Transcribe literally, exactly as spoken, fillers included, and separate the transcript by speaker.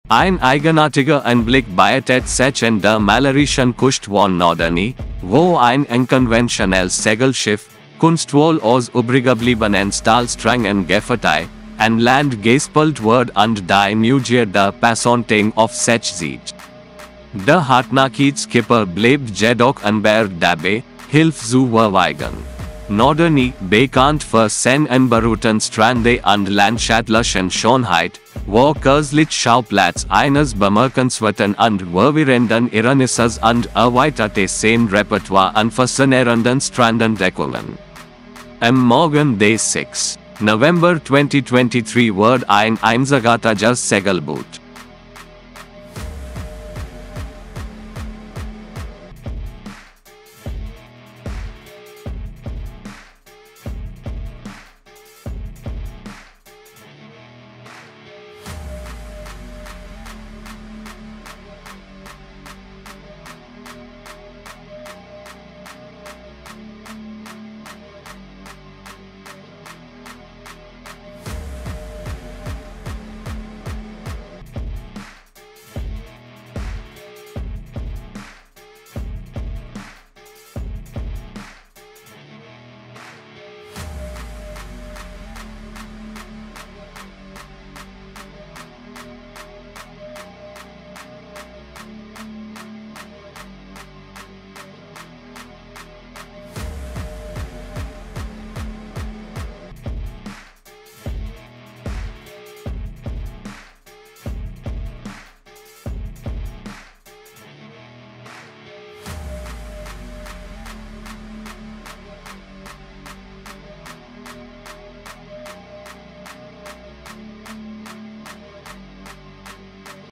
Speaker 1: Ein eigenartiger Anblick bietet sich in der malerischen Küste von Norderney, wo ein unkonventionelles Segelschiff, kunstvoll aus übriggebliebenen Stahlsträngen gefertigt, an Land gespült wurde und die Neugier der Passanten auf sich zieht. Der hartnäckige Skipper bleibt jedoch unbeirrt dabei, Hilfe zu verweigern. Norderney, bekannt für seine unberührten Strände und landschaftlichen Schönheit, war kürzlich Schauplatz eines bemerkenswerten und verwirrenden Ereignisses und erweiterte sein Repertoire an faszinierenden Strandentdeckungen. Am Morgen des sechsten November zweitausenddreiundzwanzig wurde ein einzigartiges Segelboot